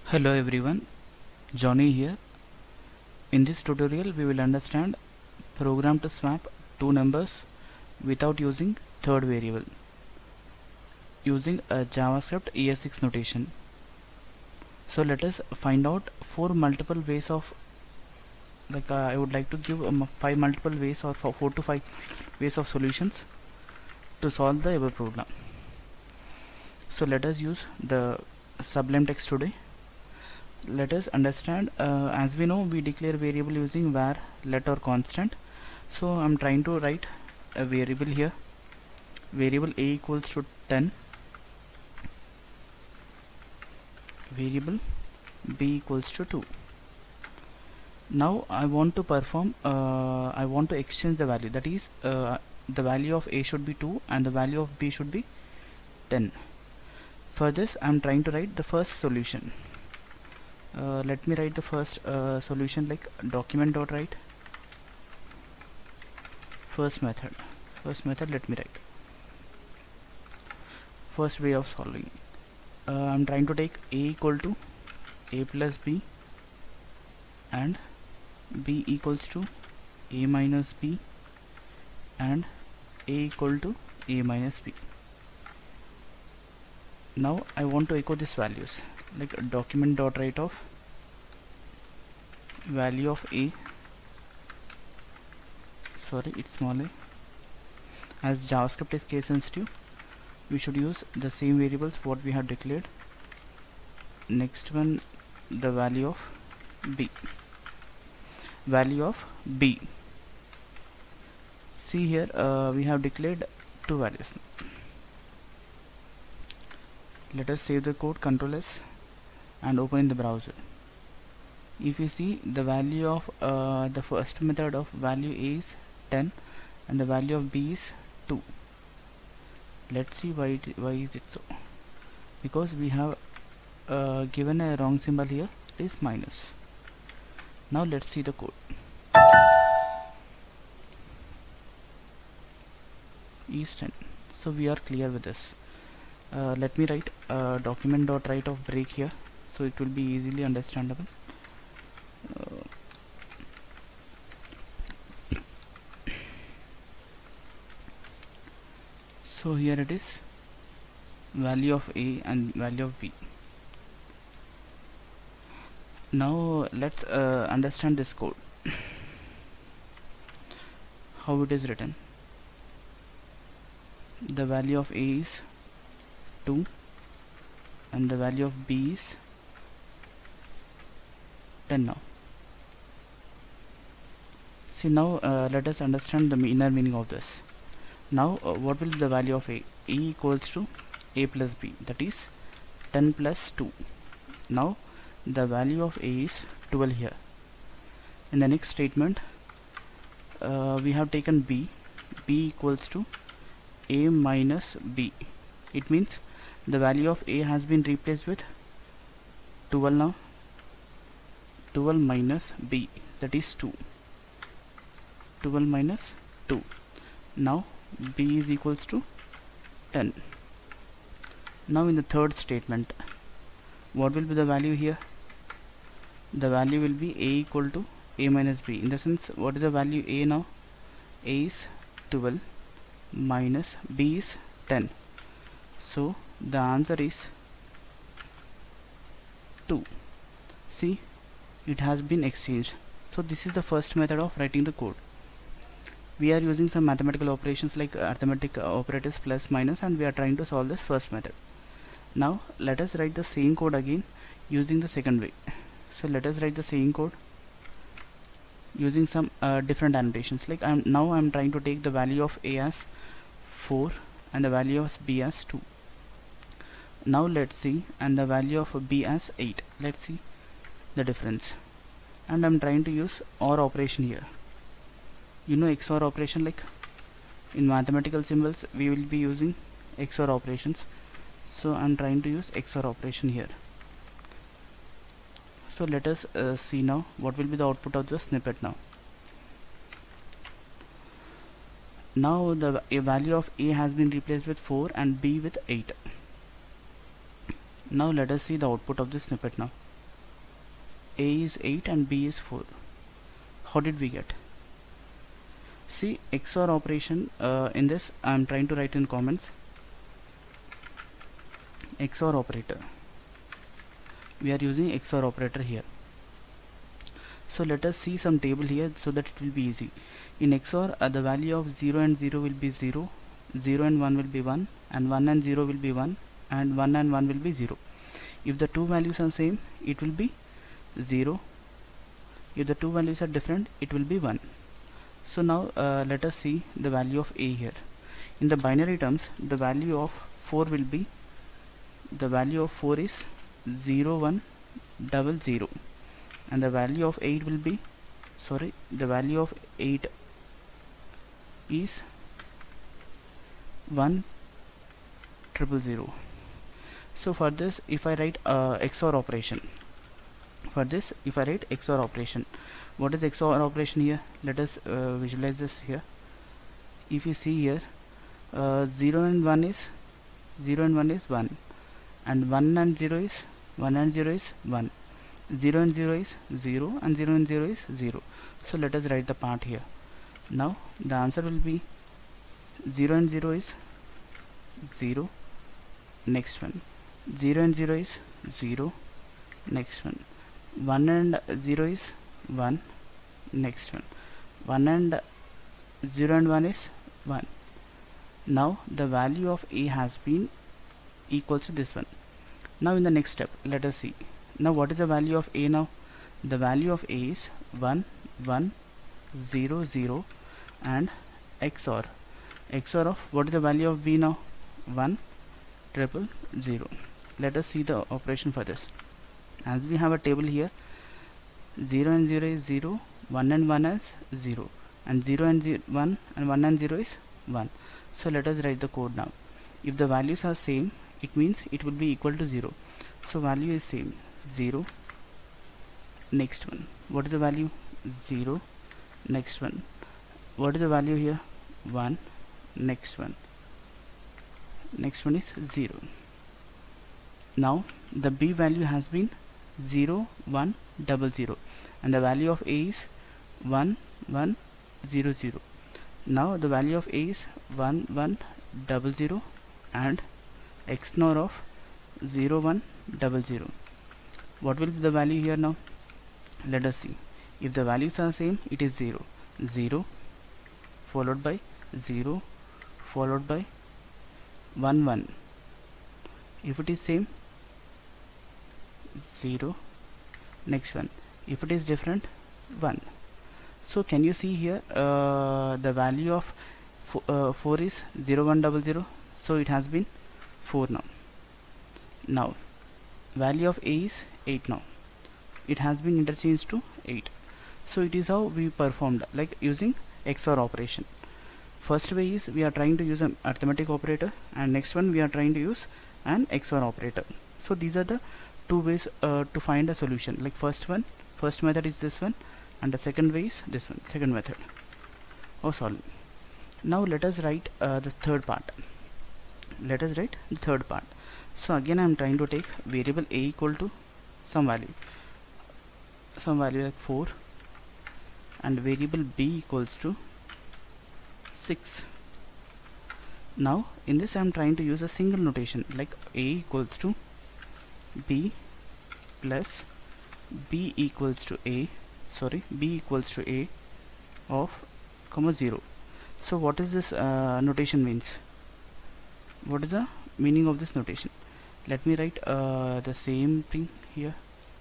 Hello everyone, Johnny here. In this tutorial we will understand program to swap two numbers without using third variable using a JavaScript ES6 notation. So let us find out four multiple ways of I would like to give five multiple ways or 4 to 5 ways of solutions to solve the above problem. So let us use the Sublime text today. Let us understand, as we know we declare variable using var, let or constant. So I'm trying to write a variable here, variable a equals to 10, variable b equals to 2. Now I want to perform, I want to exchange the value, that is the value of a should be 2 and the value of b should be 10. For this I'm trying to write the first solution. Let me write the first solution like document.write first method. Let me write first way of solving. I'm trying to take a equal to a plus b and b equals to a minus b and a equal to a minus b. Now I want to echo these values like document.write of value of a, sorry it's small a, as JavaScript is case sensitive we should use the same variables what we have declared. Next one, the value of b, see here we have declared two values. Let us save the code, Ctrl S and open in the browser. If you see the value of the first method of value a is 10 and the value of b is 2. Let's see why is it so, because we have given a wrong symbol here, it is minus. Now let's see the code. Is 10, so we are clear with this. Let me write document.write of break here, so it will be easily understandable. So here it is, value of a and value of b. Now let's understand this code, how it is written. The value of a is 2 and the value of b is 10. Now see, now let us understand the inner meaning of this. Now what will be the value of a equals to a plus b, that is 10 plus 2. Now the value of a is 12 here. In the next statement we have taken b equals to a minus b. It means the value of a has been replaced with 12. Now 12 minus b, that is 2. 12 minus 2. Now b is equals to 10. Now in the third statement, what will be the value here? The value will be a equal to a minus b. In the sense, what is the value a now? A is 12 minus b is 10. So the answer is 2. See, it has been exchanged. So this is the first method of writing the code. We are using some mathematical operations like arithmetic operators plus minus, and we are trying to solve this first method. Now let us write the same code again using the second way. So let us write the same code using some different annotations. Like now I'm trying to take the value of a as 4 and the value of b as 2. Now let's see, and the value of b as 8. Let's see the difference. And I'm trying to use OR operation here. You know XOR operation, like in mathematical symbols we will be using XOR operations. So I'm trying to use XOR operation here. So let us see now what will be the output of the snippet now. Now the value of a has been replaced with 4 and b with 8. Now let us see the output of this snippet now. A is 8 and B is 4. How did we get? See, XOR operation in this I am trying to write in comments. XOR operator. We are using XOR operator here. So let us see some table here so that it will be easy. In XOR, the value of 0 and 0 will be 0, 0 and 1 will be 1, and 1 and 0 will be 1, and 1 and 1 will be 0. If the two values are same, it will be 0. If the two values are different, it will be 1. So now let us see the value of A here. In the binary terms, the value of 4 will be, the value of 4 is 0 1 0 0, and the value of 8 will be, the value of 8 is 1 0 0. So for this, if I write XOR operation, what is XOR operation here? Let us visualize this here. If you see here, 0 and 1 is 1, and 1 and 0 is 1, 0 and 0 is 0, and 0 and 0 is 0. So let us write the part here. Now the answer will be 0 and 0 is 0, next one. 0 and 0 is 0, next one. 1 and 0 is 1, next one. 1 and 0 and 1 is 1. Now the value of A has been equals to this one. Now in the next step, let us see. Now what is the value of A now? The value of A is 1 1 0 0 and XOR of what is the value of B now? 1 0 0. Let us see the operation for this. As we have a table here, 0 and 0 is 0, 1 and 1 is 0, and 0 and 1 and 1 and 0 is 1. So let us write the code now. If the values are same, it means it will be equal to 0. So value is same, 0, next one. What is the value? 0, next one. What is the value here? 1, next one. Next one is 0. Now the B value has been 0 1 0 0, and the value of A is 1 1 0 0. Now the value of A is 1 1 0 0 and XOR of 0 1 0 0. What will be the value here now? Let us see. If the values are same, it is 0 0 followed by 0 followed by 1 1. If it is same, 0, next one. If it is different, 1. So can you see here the value of 4 is 0 1 0 0, so it has been 4 now. Now value of A is 8 now. It has been interchanged to 8. So it is how we performed, like using XOR operation. First way is we are trying to use an arithmetic operator, and next one we are trying to use an XOR operator. So these are the two ways to find a solution. Like first method is this one, and the second way is this one, second method of solving. Now let us write the third part. So again I am trying to take variable A equal to some value like 4, and variable B equals to 6. Now in this I am trying to use a single notation, like A equals to B plus B equals to A of 0. So what is this notation means? What is the meaning of this notation? Let me write the same thing here.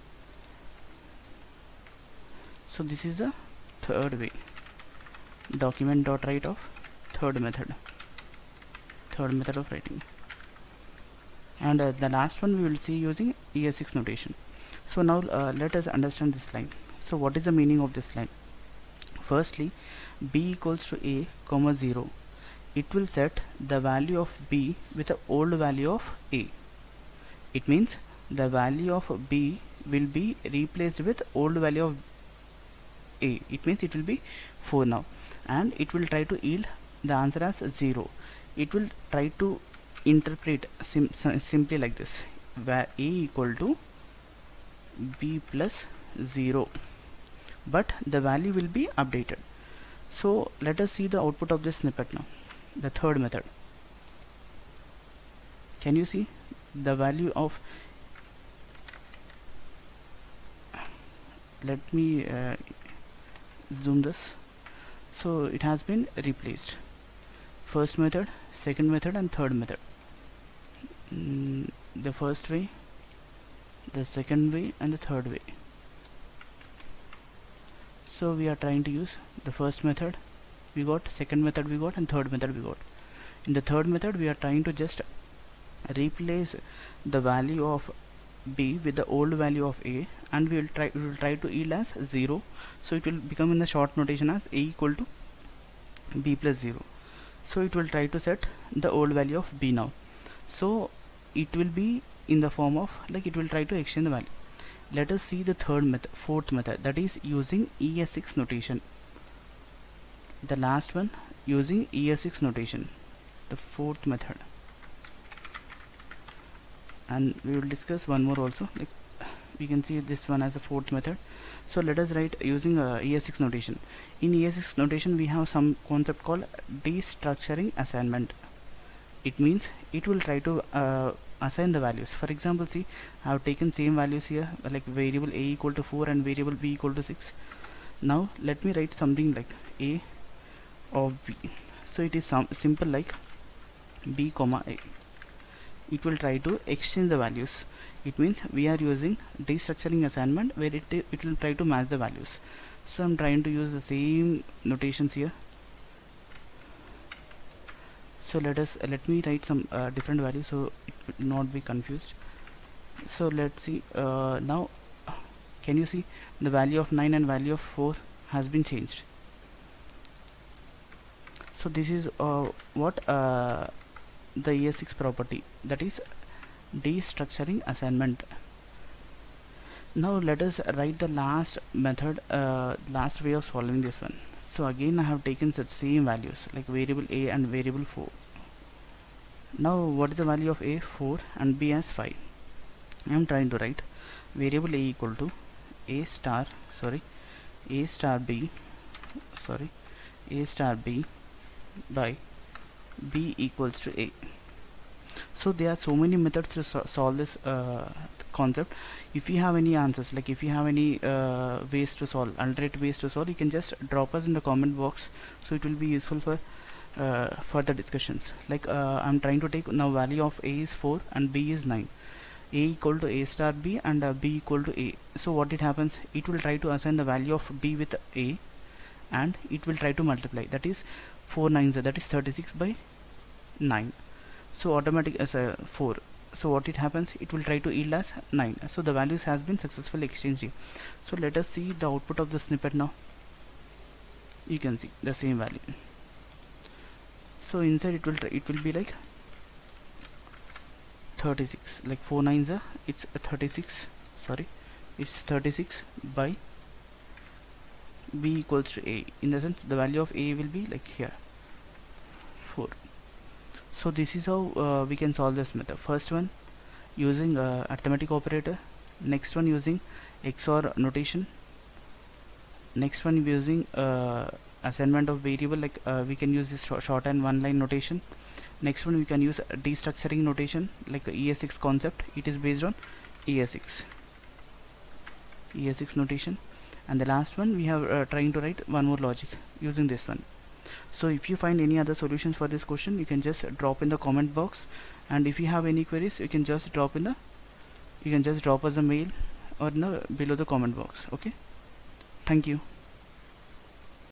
So this is the third way, document.write of third method of writing, and the last one we will see using ES6 notation. So now let us understand this line. So what is the meaning of this line? Firstly, B equals to A, 0. It will set the value of B with the old value of A. It means the value of B will be replaced with old value of A. It means it will be 4 now, and it will try to yield the answer as 0. It will try to interpret simply like this, where A equal to B plus 0, but the value will be updated. So let us see the output of this snippet now. The third method, can you see the value of, let me zoom this. So it has been replaced, first method, second method and third method. The first way, the second way and the third way. So we are trying to use the first method we got, second method we got and third method we got. In the third method we are trying to just replace the value of b with the old value of a, and we will try to yield as 0. So it will become in the short notation as a equal to b plus 0. So it will try to set the old value of b now. So it will be in the form of, like, it will try to exchange the value. Let us see the fourth method, that is using ES6 notation. The last one using ES6 notation, the fourth method. And we will discuss one more also, like we can see this one as a fourth method. So let us write using ES6 notation. In ES6 notation we have some concept called destructuring assignment. It means it will try to assign the values. For example, see, I have taken same values here, like variable a equal to 4 and variable b equal to 6. Now let me write something like a of b. So it is simple like b comma a. It will try to exchange the values. It means we are using destructuring assignment where it will try to match the values. So I'm trying to use the same notations here. So let me write some different values so it will not be confused. So let's see, now can you see the value of 9 and value of 4 has been changed. So this is what the ES6 property, that is destructuring assignment. Now let us write the last method, last way of solving this one. So again I have taken such same values like variable a and variable 4. Now what is the value of a? 4 and b as 5. I am trying to write variable a equal to a star b by b equals to a. So there are so many methods to solve this concept. If you have any answers, like if you have any ways to solve, alternate ways to solve, you can just drop us in the comment box, so it will be useful for further discussions. Like I'm trying to take now value of a is 4 and b is 9, a equal to a star b and b equal to a. So what it happens, it will try to assign the value of b with a and it will try to multiply, that is 4 nines, that is 36 by 9. So automatic as 4. So what it happens, it will try to yield as 9. So the values has been successfully exchanged here. So let us see the output of the snippet now. You can see the same value. So inside it will be like 36, like 4 nines are, it's 36, it's 36 by b equals to a. In the sense the value of a will be like here 4. So this is how we can solve this method. First one using arithmetic operator, next one using XOR notation, next one using assignment of variable, like we can use this shorthand one line notation. Next one we can use destructuring notation like ES6 concept. It is based on ES6 notation. And the last one we have trying to write one more logic using this one. So if you find any other solutions for this question, you can just drop in the comment box, and if you have any queries, you can just drop us a mail or below the comment box. Okay, thank you.